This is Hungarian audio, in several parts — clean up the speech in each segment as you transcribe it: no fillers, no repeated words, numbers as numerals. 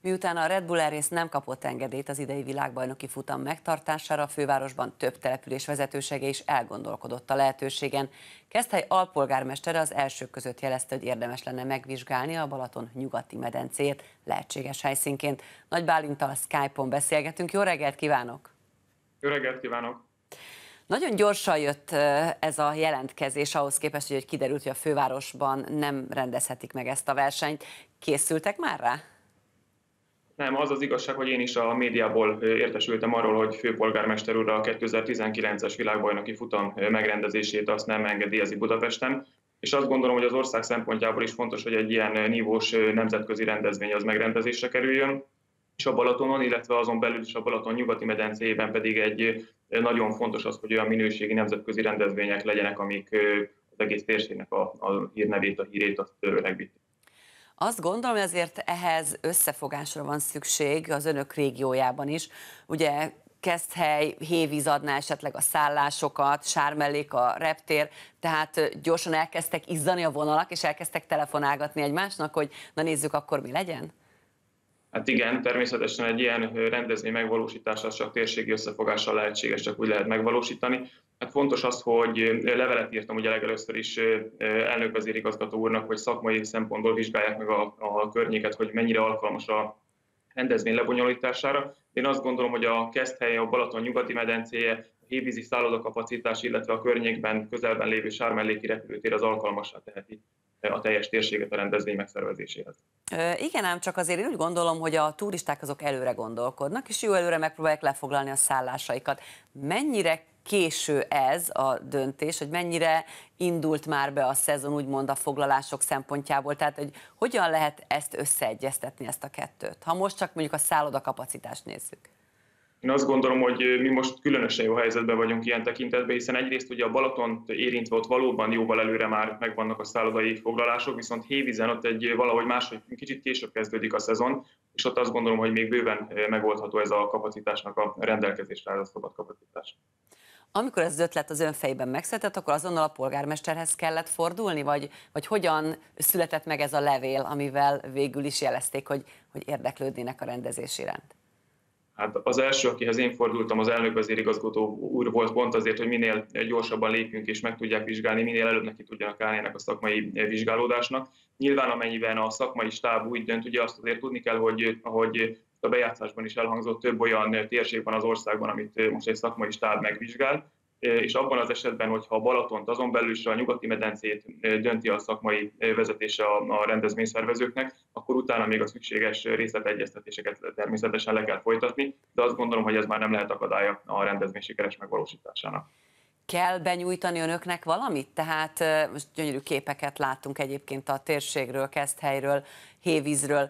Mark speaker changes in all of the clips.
Speaker 1: Miután a Red Bull Air Race nem kapott engedélyt az idei világbajnoki futam megtartására, a fővárosban több település vezetősége is elgondolkodott a lehetőségen. Keszthely alpolgármestere az elsők között jelezte, hogy érdemes lenne megvizsgálni a Balaton nyugati medencét lehetséges helyszínként. Nagy Bálinttal Skype-on beszélgetünk. Jó reggelt kívánok!
Speaker 2: Jó reggelt kívánok!
Speaker 1: Nagyon gyorsan jött ez a jelentkezés ahhoz képest, hogy kiderült, hogy a fővárosban nem rendezhetik meg ezt a versenyt. Készültek már rá?
Speaker 2: Nem, az az igazság, hogy én is a médiából értesültem arról, hogy főpolgármester úr a 2019-es világbajnoki futam megrendezését azt nem engedélyezi Budapesten, és azt gondolom, hogy az ország szempontjából is fontos, hogy egy ilyen nívós nemzetközi rendezvény az megrendezésre kerüljön, és a Balatonon, illetve azon belül is a Balaton nyugati medencéjében pedig egy nagyon fontos az, hogy olyan minőségi nemzetközi rendezvények legyenek, amik az egész térségnek a hírnevét, a hírét azt megviszik.
Speaker 1: Azt gondolom, hogy azért ehhez összefogásra van szükség az önök régiójában is. Ugye Keszthely, Hévíz adná esetleg a szállásokat, Sármellék a reptér, tehát gyorsan elkezdtek izzani a vonalak, és elkezdtek telefonálgatni egymásnak, hogy na nézzük, akkor mi legyen?
Speaker 2: Hát igen, természetesen egy ilyen rendezvény megvalósítása csak térségi összefogással lehetséges, csak úgy lehet megvalósítani. Hát fontos az, hogy levelet írtam ugye legelőször is elnök-vezérigazgató úrnak, hogy szakmai szempontból vizsgálják meg a környéket, hogy mennyire alkalmas a rendezvény lebonyolítására. Én azt gondolom, hogy a Keszthely, a Balaton nyugati medencéje, a hévízi szállodakapacitás, illetve a környékben, közelben lévő Sármelléki repülőtér az alkalmassá teheti a teljes térséget a rendezvény megszervezéséhez.
Speaker 1: Igen, ám csak azért én úgy gondolom, hogy a turisták azok előre gondolkodnak, és jó előre megpróbálják lefoglalni a szállásaikat. Mennyire késő ez a döntés, hogy mennyire indult már be a szezon, úgymond a foglalások szempontjából, tehát hogy hogyan lehet ezt összeegyeztetni, ezt a kettőt, ha most csak mondjuk a szállodakapacitást nézzük?
Speaker 2: Én azt gondolom, hogy mi most különösen jó helyzetben vagyunk ilyen tekintetben, hiszen egyrészt ugye a Balatont érintve ott valóban jóval előre már megvannak a szállodai foglalások, viszont Hévízen ott valahogy máshogy kicsit később kezdődik a szezon, és ott azt gondolom, hogy még bőven megoldható ez a kapacitásnak a rendelkezésre álló szabad kapacitás.
Speaker 1: Amikor ez az ötlet az ön fejében megszületett, akkor azonnal a polgármesterhez kellett fordulni, vagy hogyan született meg ez a levél, amivel végül is jelezték, hogy érdeklődnének a rendezés iránt?
Speaker 2: Hát az első, akihez én fordultam, az elnök-vezérigazgató úr volt pont azért, hogy minél gyorsabban lépjünk és meg tudják vizsgálni, minél előbb neki tudjanak állni ennek a szakmai vizsgálódásnak. Nyilván amennyiben a szakmai stáb úgy dönt, ugye azt azért tudni kell, hogy ahogy a bejátszásban is elhangzott, több olyan térség van az országban, amit most egy szakmai stáb megvizsgál, és abban az esetben, hogyha a Balatont, azon belül is a nyugati medencét dönti a szakmai vezetése a rendezvényszervezőknek, akkor utána még a szükséges részletegyeztetéseket természetesen le kell folytatni, de azt gondolom, hogy ez már nem lehet akadálya a rendezvény sikeres megvalósításának.
Speaker 1: Kell benyújtani önöknek valamit? Tehát most gyönyörű képeket láttunk egyébként a térségről, Keszthelyről, Hévízről.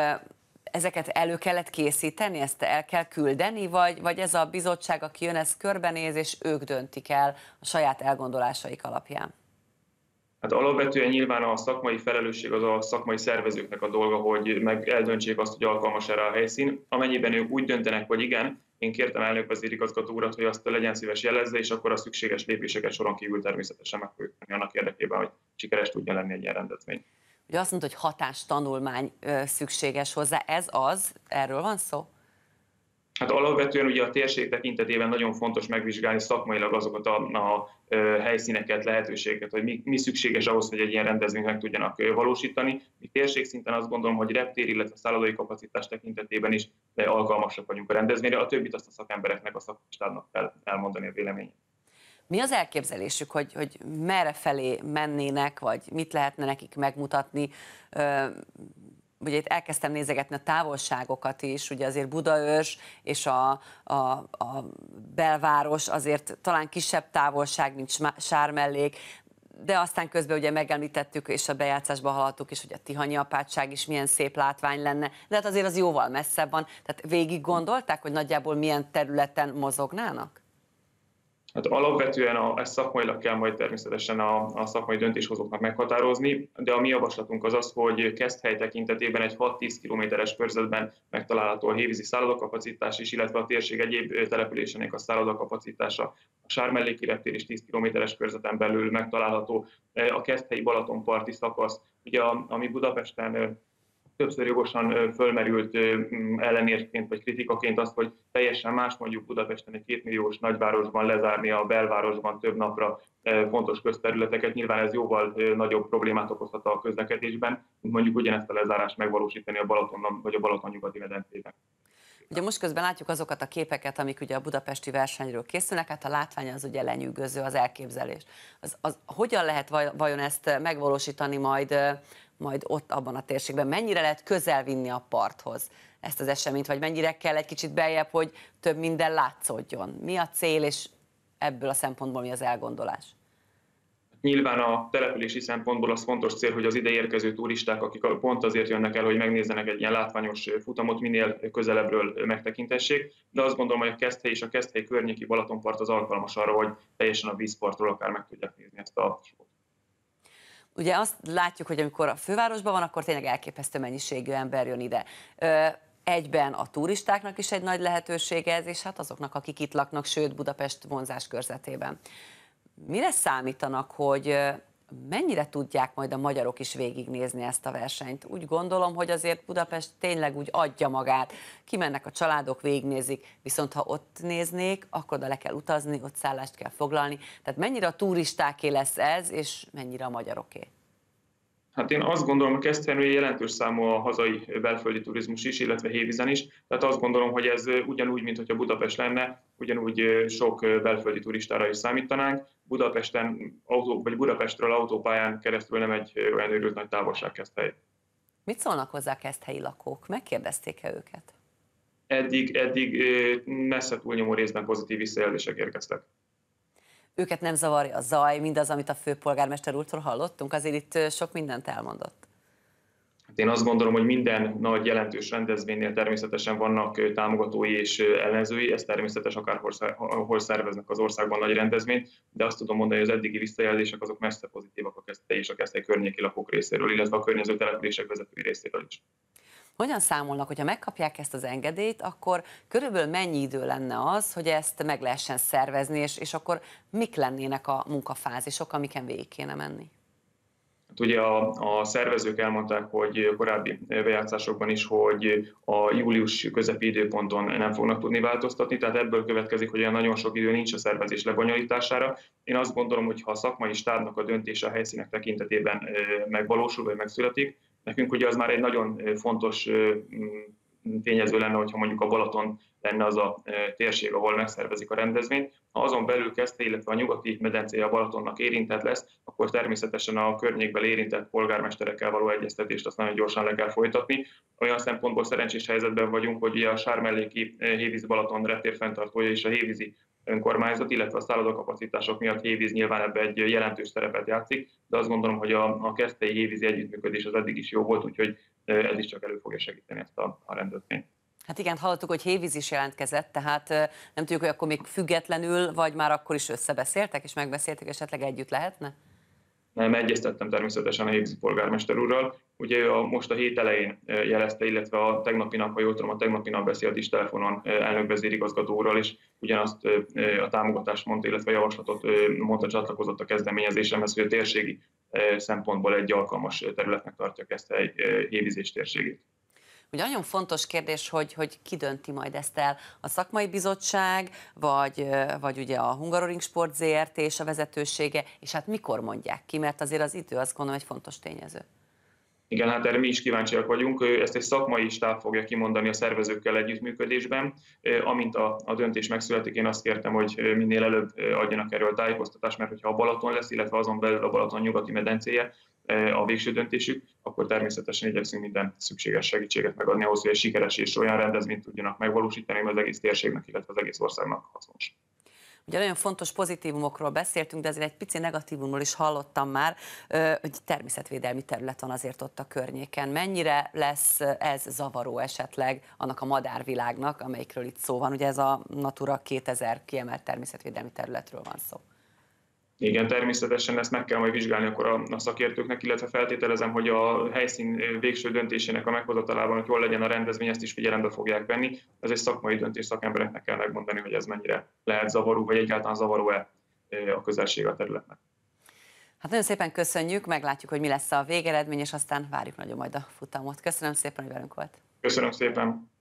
Speaker 1: Ezeket elő kellett készíteni, ezt el kell küldeni, vagy ez a bizottság, aki jön, ez körbenéz, és ők döntik el a saját elgondolásaik alapján?
Speaker 2: Hát alapvetően nyilván a szakmai felelősség az a szakmai szervezőknek a dolga, hogy meg eldöntsék azt, hogy alkalmas erre a helyszín. Amennyiben ők úgy döntenek, hogy igen, én kértem elnök-vezérigazgató urat, hogy azt legyen szíves jelezze, és akkor a szükséges lépéseket soron kívül természetesen meg fogjuk tenni annak érdekében, hogy sikeres tudjon lenni egy ilyen rendezvény.
Speaker 1: Ugye azt mondta, hogy hatástanulmány szükséges hozzá, ez az? Erről van szó?
Speaker 2: Hát alapvetően ugye a térség tekintetében nagyon fontos megvizsgálni szakmailag azokat a helyszíneket, lehetőségeket, hogy mi szükséges ahhoz, hogy egy ilyen rendezvényt meg tudjanak valósítani. Mi térségszinten azt gondolom, hogy reptér, illetve szállodai kapacitás tekintetében is alkalmasak vagyunk a rendezvényre, a többit azt a szakembereknek, a szakistábnak kell elmondani a véleményét.
Speaker 1: Mi az elképzelésük, hogy merre felé mennének, vagy mit lehetne nekik megmutatni? Ugye itt elkezdtem nézegetni a távolságokat is, ugye azért Budaörs és a belváros azért talán kisebb távolság, mint Sármellék, de aztán közben ugye megemlítettük, és a bejátszásban hallottuk is, hogy a tihanyi apátság is milyen szép látvány lenne, de hát azért az jóval messzebb van. Tehát végig gondolták, hogy nagyjából milyen területen mozognának?
Speaker 2: Hát alapvetően ezt szakmailag kell majd természetesen a szakmai döntéshozóknak meghatározni, de a mi javaslatunk az az, hogy Keszthely tekintetében egy 6-10 kilométeres körzetben megtalálható a hévízi szállodakapacitás is, illetve a térség egyéb településének a szállodakapacitása. A Sármelléki reptér is 10 kilométeres körzeten belül megtalálható, a keszthelyi Balatonparti szakasz, ugye ami Budapesten többször jogosan fölmerült ellenérként vagy kritikaként azt, hogy teljesen más mondjuk Budapesten egy 2 milliós nagyvárosban lezárni a belvárosban több napra fontos közterületeket. Nyilván ez jóval nagyobb problémát okozhat a közlekedésben, mint mondjuk ugyanezt a lezárást megvalósítani a Balatonon vagy a Balaton nyugati medencében.
Speaker 1: Ugye most közben látjuk azokat a képeket, amik ugye a budapesti versenyről készülnek, hát a látvány az ugye lenyűgöző, az elképzelés. Hogyan lehet vajon ezt megvalósítani majd ott abban a térségben? Mennyire lehet közel vinni a parthoz ezt az eseményt, vagy mennyire kell egy kicsit beljebb, hogy több minden látszódjon? Mi a cél, és ebből a szempontból mi az elgondolás?
Speaker 2: Nyilván a települési szempontból az fontos cél, hogy az ide érkező turisták, akik pont azért jönnek el, hogy megnézzenek egy ilyen látványos futamot, minél közelebbről megtekintessék, de azt gondolom, hogy a Keszthely és a Keszthely környéki Balatonpart az alkalmas arra, hogy teljesen a vízpartról akár meg tudják nézni ezt a sót.
Speaker 1: Ugye azt látjuk, hogy amikor a fővárosban van, akkor tényleg elképesztő mennyiségű ember jön ide. Egyben a turistáknak is egy nagy lehetősége ez, és hát azoknak, akik itt laknak, sőt Budapest vonzás körzetében. Mire számítanak, hogy mennyire tudják majd a magyarok is végignézni ezt a versenyt? Úgy gondolom, hogy azért Budapest tényleg úgy adja magát. Kimennek a családok, végignézik, viszont ha ott néznék, akkor oda le kell utazni, ott szállást kell foglalni. Tehát mennyire a turistáké lesz ez, és mennyire a magyaroké?
Speaker 2: Hát én azt gondolom, hogy Keszthelyen jelentős számú a hazai belföldi turizmus is, illetve Hévízen is. Tehát azt gondolom, hogy ez ugyanúgy, mint hogyha Budapest lenne, ugyanúgy sok belföldi turistára is számítanánk. Budapestről autópályán keresztül nem egy olyan őrült nagy távolság Keszthely.
Speaker 1: Mit szólnak hozzá a keszthelyi lakók? Megkérdezték-e őket?
Speaker 2: Eddig messze túlnyomó részben pozitív visszajelzések érkeztek.
Speaker 1: Őket nem zavarja a zaj, mindaz, amit a főpolgármester úrtól hallottunk? Azért itt sok mindent elmondott.
Speaker 2: Hát én azt gondolom, hogy minden nagy jelentős rendezvénynél természetesen vannak támogatói és ellenzői, ez természetes, akárhol szerveznek az országban nagy rendezvényt, de azt tudom mondani, hogy az eddigi visszajelzések azok messze pozitívak a Keszthely és a Keszthely környéki lakók részéről, illetve a környező települések vezetői részéről is.
Speaker 1: Hogyan számolnak, hogyha megkapják ezt az engedélyt, akkor körülbelül mennyi idő lenne az, hogy ezt meg lehessen szervezni, és akkor mik lennének a munkafázisok, amiken végig kéne menni?
Speaker 2: Hát ugye a szervezők elmondták, hogy korábbi bejátszásokban is, hogy a július közepi időponton nem fognak tudni változtatni, tehát ebből következik, hogy olyan nagyon sok idő nincs a szervezés lebonyolítására. Én azt gondolom, hogy ha a szakmai stábnak a döntése a helyszínek tekintetében megvalósul vagy megszületik, nekünk ugye az már egy nagyon fontos tényező lenne, hogyha mondjuk a Balaton lenne az a térség, ahol megszervezik a rendezvényt. Ha azon belül Keszthely, illetve a nyugati medencéje a Balatonnak érintett lesz, akkor természetesen a környékben érintett polgármesterekkel való egyeztetést azt nagyon gyorsan le kell folytatni. Olyan szempontból szerencsés helyzetben vagyunk, hogy a Sármelléki Hévízi Balaton reptér fenntartója és a hévízi önkormányzat, illetve a szállodakapacitások miatt Hévíz nyilván ebbe egy jelentős szerepet játszik, de azt gondolom, hogy a keszthelyi hévízi együttműködés az eddig is jó volt, úgyhogy ez is csak elő fogja segíteni ezt a rendezvényt.
Speaker 1: Hát igen, hallottuk, hogy Hévíz is jelentkezett, tehát nem tudjuk, hogy akkor még függetlenül, vagy már akkor is összebeszéltek, és megbeszéltek, esetleg együtt lehetne?
Speaker 2: Nem, egyeztettem természetesen a hévízi polgármester úrral. Ugye most a hét elején jelezte, illetve a tegnapi nap, ha jól tudom, a tegnapi nap beszélt is telefonon elnök-vezérigazgató úrral, és ugyanazt a támogatást mondta, illetve a javaslatot mondta, csatlakozott a kezdeményezésemhez, hogy a térségi szempontból egy alkalmas területnek tartja Keszthely hévízés térségét.
Speaker 1: Ugye nagyon fontos kérdés, hogy ki dönti majd ezt el, a szakmai bizottság, vagy ugye a Hungaroring Sport Zrt. És a vezetősége, és hát mikor mondják ki, mert azért az idő, azt gondolom, egy fontos tényező.
Speaker 2: Igen, hát erre mi is kíváncsiak vagyunk. Ezt egy szakmai stáb fogja kimondani a szervezőkkel együttműködésben. Amint a döntés megszületik, én azt kértem, hogy minél előbb adjanak erről tájékoztatást, mert hogyha a Balaton lesz, illetve azon belül a Balaton nyugati medencéje a végső döntésük, akkor természetesen igyekszünk minden szükséges segítséget megadni ahhoz, hogy egy sikeres és olyan rendezvényt tudjanak megvalósítani, ami az egész térségnek, illetve az egész országnak hasznos.
Speaker 1: Ugye nagyon fontos pozitívumokról beszéltünk, de azért egy pici negatívumról is hallottam már, hogy természetvédelmi terület van azért ott a környéken. Mennyire lesz ez zavaró esetleg annak a madárvilágnak, amelyikről itt szó van? Ugye ez a Natura 2000 kiemelt természetvédelmi területről van szó.
Speaker 2: Igen, természetesen ezt meg kell majd vizsgálni akkor a szakértőknek, illetve feltételezem, hogy a helyszín végső döntésének a meghozatalában, hogy hol legyen a rendezvény, ezt is figyelembe fogják venni. Ez egy szakmai döntés, szakembereknek kell megmondani, hogy ez mennyire lehet zavaró, vagy egyáltalán zavaró-e a közelség a területnek.
Speaker 1: Hát nagyon szépen köszönjük, meglátjuk, hogy mi lesz a végeredmény, és aztán várjuk nagyon majd a futamot. Köszönöm szépen, hogy velünk volt.
Speaker 2: Köszönöm szépen.